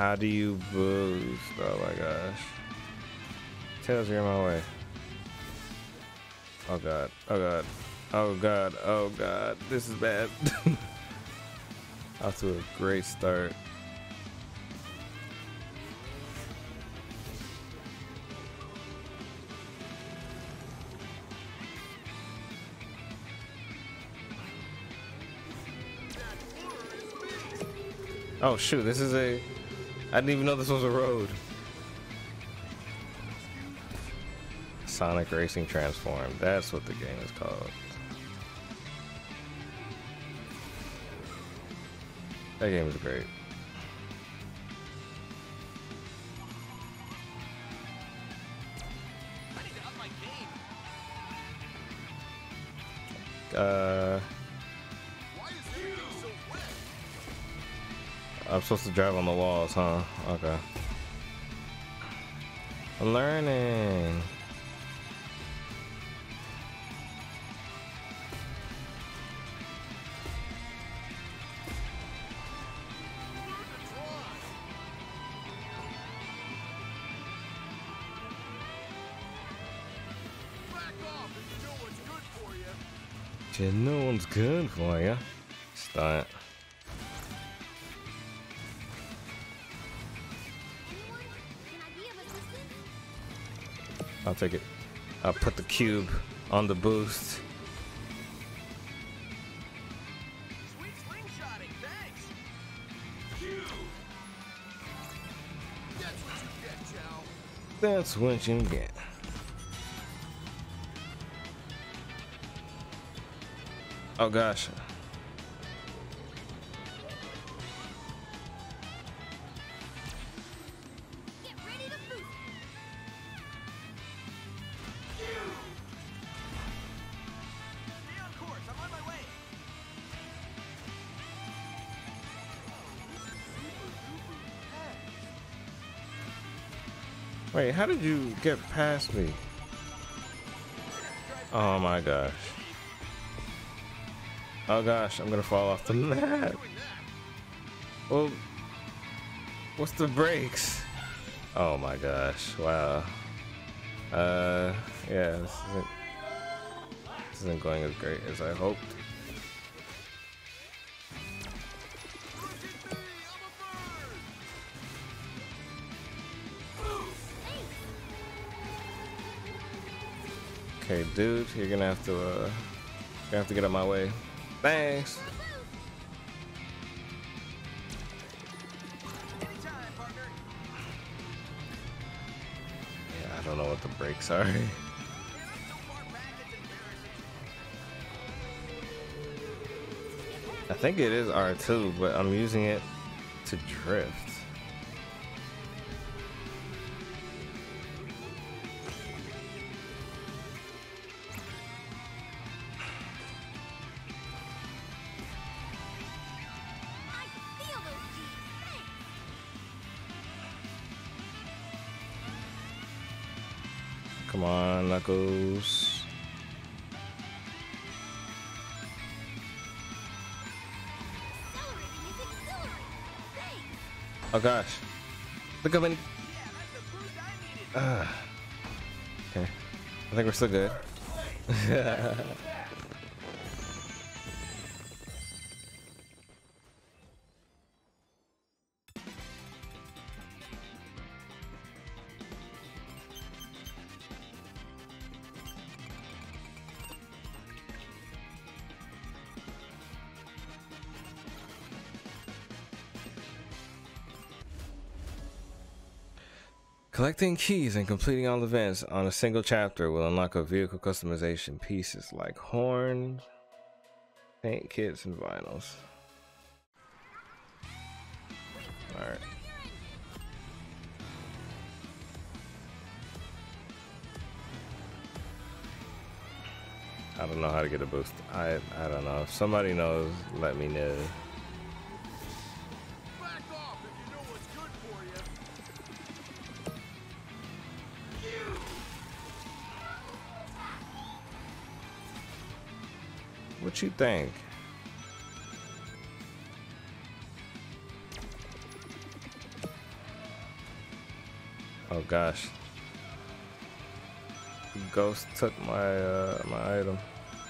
How do you boost? Oh my gosh. Tails, you're in my way. Oh god. Oh god. Oh god. Oh god. This is bad. Off to a great start. Oh shoot, this is a... I didn't even know this was a road. Sonic Racing Transform. That's what the game is called. That game is great. I need to up my game. Why is everything so wet? I'm supposed to drive on the walls, huh? Okay. I'm learning. Yeah, no one's good for you. Stunt. I'll take it. I'll put the cube on the boost. Sweet slingshotting, thanks. That's what you get, Chow. That's what you get. Oh gosh. Get ready to boost. Stay on course. I'm on my way. Wait, how did you get past me? Oh my gosh. Oh gosh, I'm gonna fall off the map. Well, what's the brakes? Oh my gosh, wow. Yeah, this isn't going as great as I hoped. Okay, dude, you're gonna have to get out my way. Thanks. Anytime, partner. Yeah, I don't know what the brakes are. So far back, it's embarrassing. I think it is R2, but I'm using it to drift. Come on, Knuckles. Oh gosh. Look how many. Yeah, that's the boost I needed. Okay. I think we're still good. Collecting keys and completing all events on a single chapter will unlock a vehicle customization pieces like horns, paint kits, and vinyls. Alright. I don't know how to get a boost. I don't know. If somebody knows, let me know. Back off if you know what's good for you. What you think? Oh gosh. Ghost took my my item.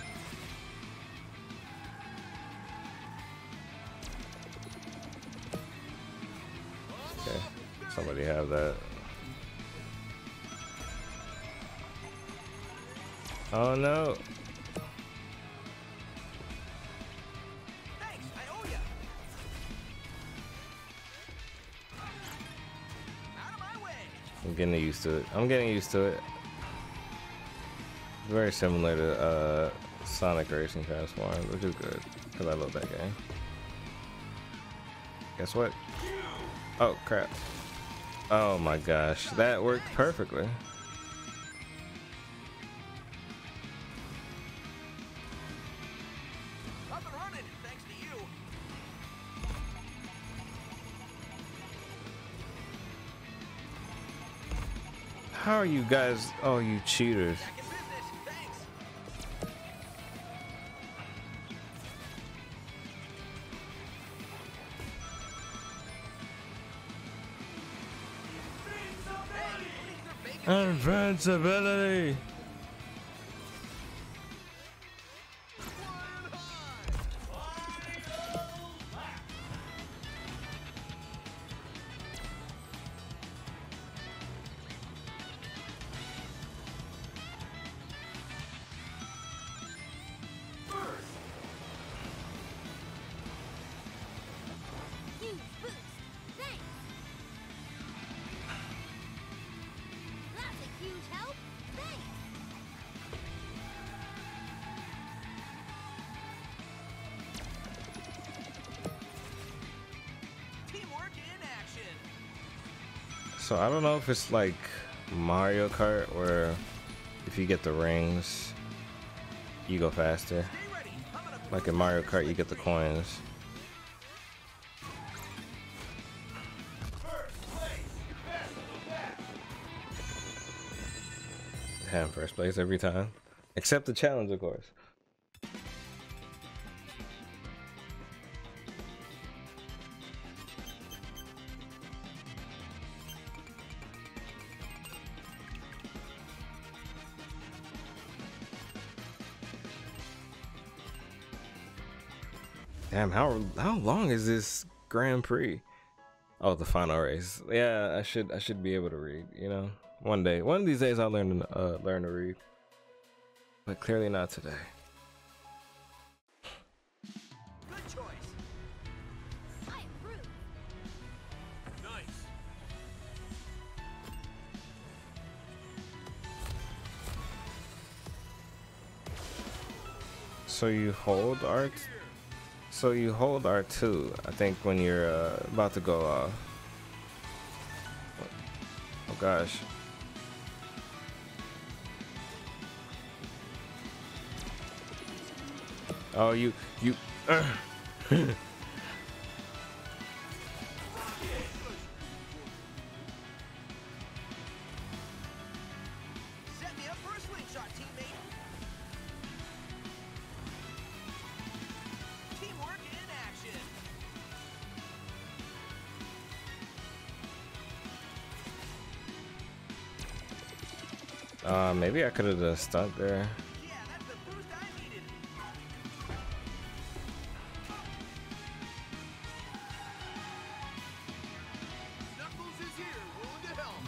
Okay, somebody have that. Oh no. Thanks, I owe ya. Out of my way. I'm getting used to it. I'm getting used to it. Very similar to Sonic Racing Transform, which is good because I love that game. Guess what? Oh crap. Oh my gosh, that worked perfectly. Up and running, thanks to you. How are you guys? Oh, you cheaters. Back in business, thanks. Hey, please, they're bacon. Invincibility. Huge boost. Thanks. That's a huge help. Thanks. Teamwork in action. So I don't know if it's like Mario Kart where if you get the rings, you go faster. Stay ready. I'm gonna Like in Mario Kart, you get the coins. Have first place every time, except the challenge, of course. Damn, how long is this Grand Prix? Oh, the final race. Yeah, I should be able to read. You know, one of these days, I'll learn to read. But clearly not today. good choice. I approve. Nice. So you hold R. So you hold R2. I think when you're about to go off. Oh gosh. Oh, you. Set me up for a slingshot, teammate. Teamwork in action. Maybe I could have done a stunt there. Yeah, that's the boost I needed. Knuckles is here, willing to help.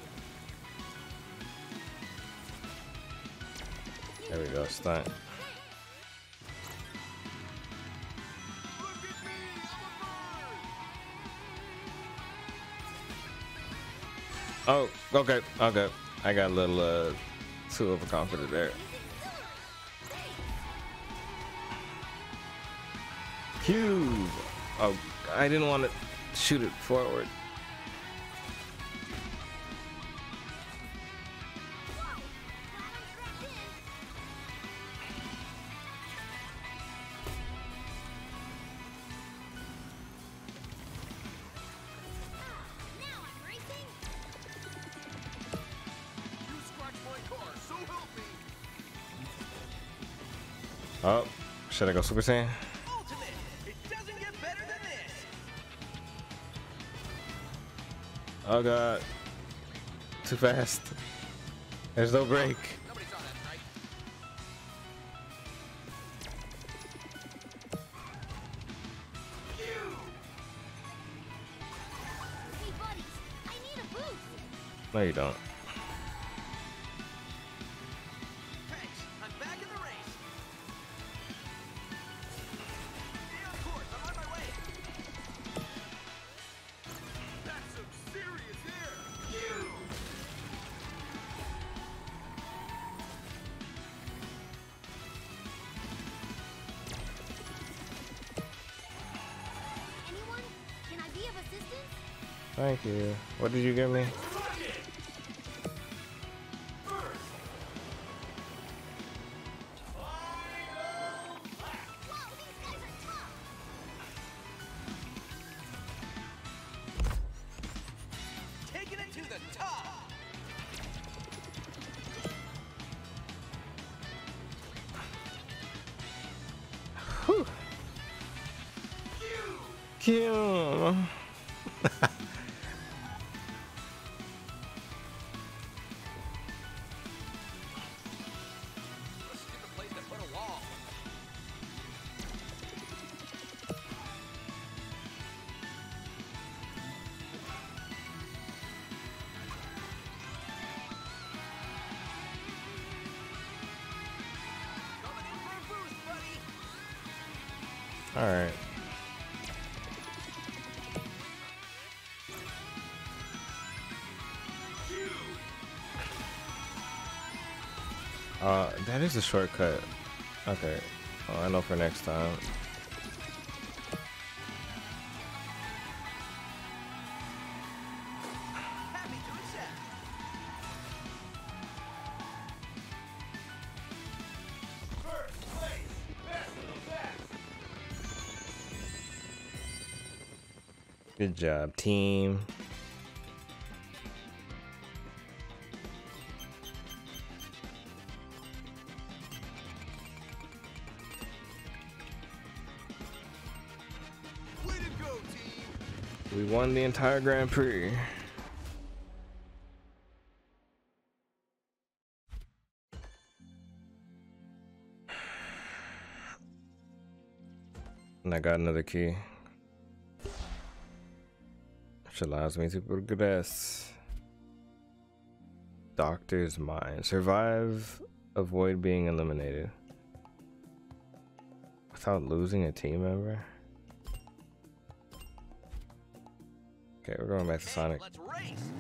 There we go, stunt. Look at me, I'm a bird. Oh, okay. I got a little too overconfident there. Cube. Oh, I didn't want to shoot it forward. Now I'm racing. You scratched my car, so help me. Oh, should I go Super Saiyan? Ultimate. It doesn't get better than this. Oh god. too fast. There's no break. Nobody saw that strike. Hey, buddies, I need a boost. No, you don't. Thanks. I'm back in the race. Stay on course. I'm on my way. That's some serious air. Anyone? Can I be of assistance? Thank you. What did you give me? Whoa, these guys are tough. Taking it to the top. Whew. Cute. Let's get the place to put a wall. Coming in for a boost, buddy. All right. That is a shortcut. Okay. Oh, I know for next time. Happy to accept. First place. Best of the best. Good job, team. Way to go, team. We won the entire Grand Prix. And I got another key. Which allows me to progress. Doctor's Mind. Survive, avoid being eliminated. Without losing a team member? Okay, we're going back to Sonic. Let's race.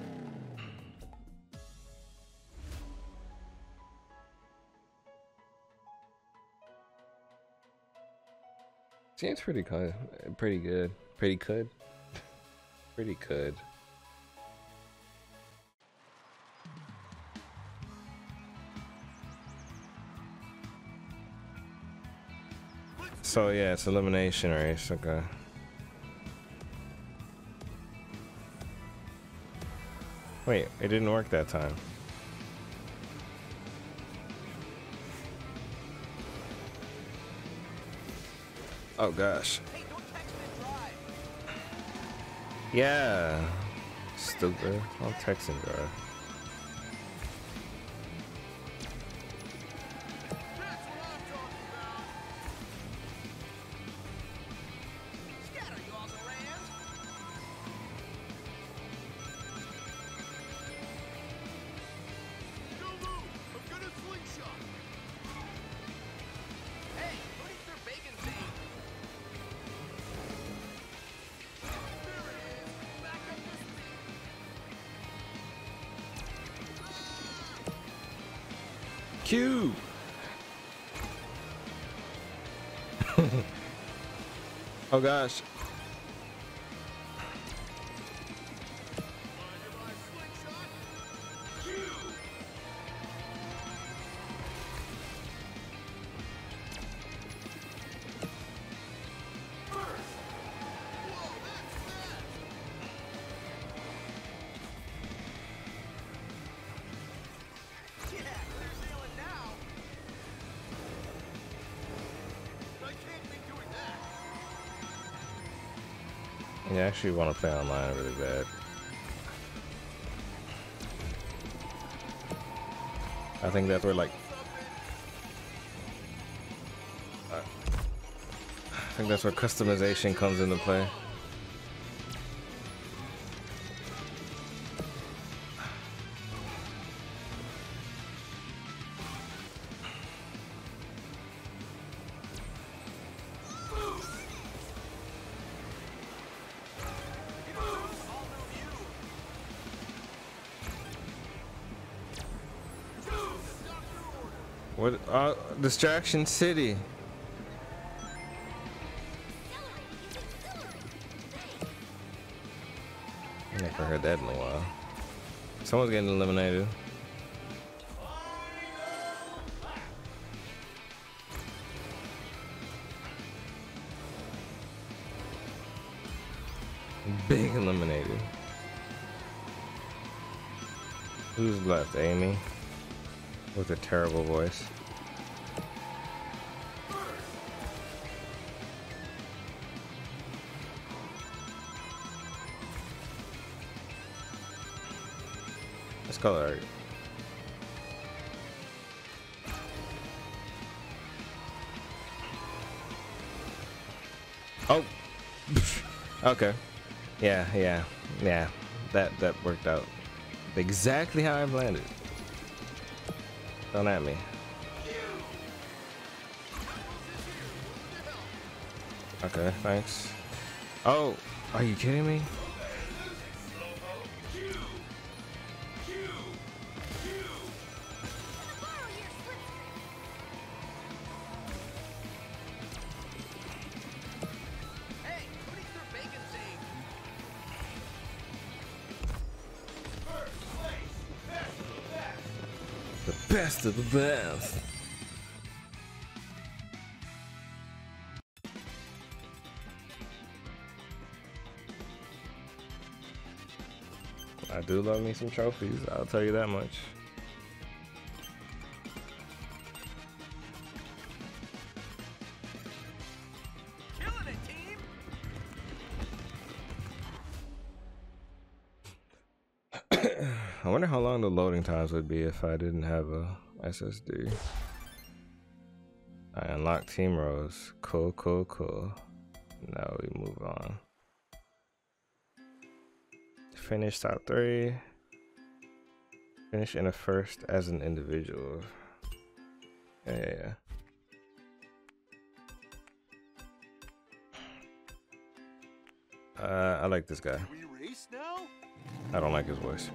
Seems pretty good. Pretty good. Pretty good. Pretty good. So yeah, it's elimination race. Okay. Wait, it didn't work that time. Oh gosh. Hey, don't text and drive. Yeah. Stupid. I'll text and drive. That's what I'm talking about. Scatter, you awesome rams. Don't move. I'm gonna slingshot. Hey, who eats their bacon thing? There it is. Back up to speed. Q. Oh gosh. Under my slingshot. Whoa, that's fast. Yeah, they're sailing now. I can't be doing that. Yeah, I actually want to play online really bad. I think that's where like I think that's where customization comes into play. What? Distraction City. I never heard that in a while. Someone's getting eliminated. Big eliminated. Who's left? Amy? With a terrible voice. Let's call it art. Oh. Okay. Yeah. That worked out exactly how I planned it. Don't at me. Okay, thanks. Oh, are you kidding me? The best of the best. I do love me some trophies, I'll tell you that much. Killing it, team. I wonder how long the loading times would be if I didn't have a SSD. I unlocked team rows. Cool. Now we move on. Finish top 3. Finish in a first as an individual. Yeah. I like this guy. We race now? I don't like his voice.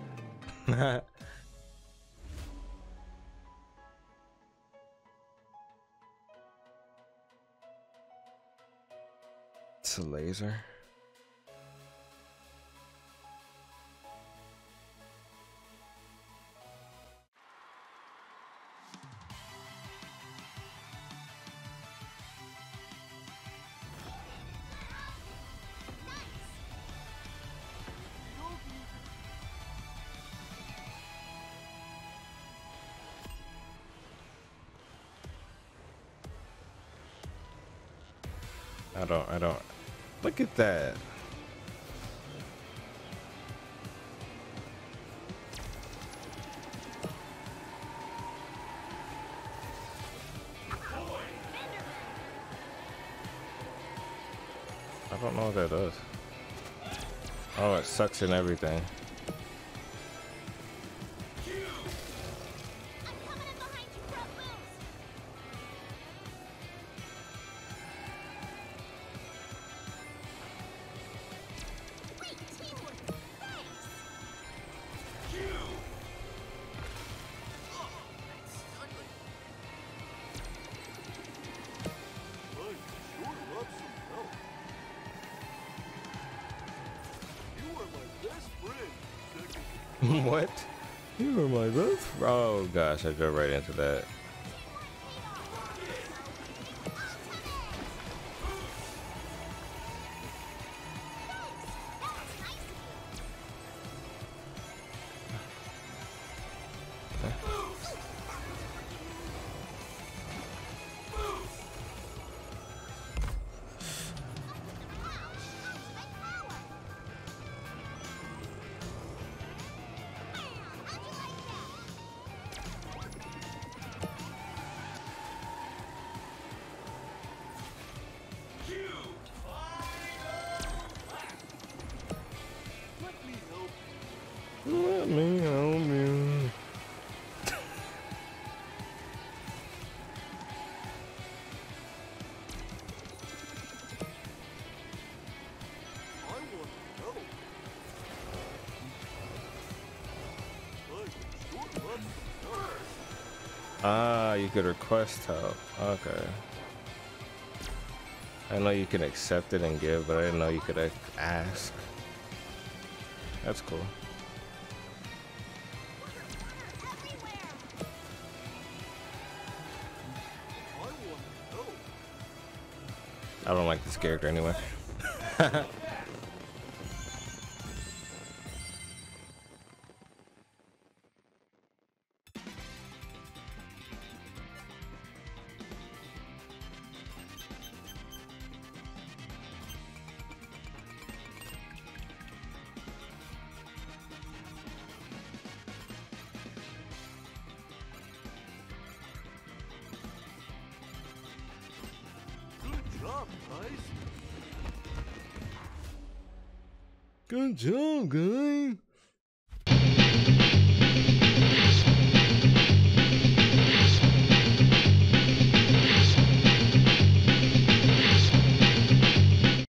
It's a laser. I don't. Look at that. I don't know what that does. Oh, it sucks in everything. What? You were my best. Oh gosh, I drove right into that. Let me help you. I want to know. I sure love some nerds. Ah, you could request help. Okay. I know you can accept it and give, but I didn't know you could ask. That's cool. I want to know. I don't like this character anyway. Good job, guys. Good job, guy.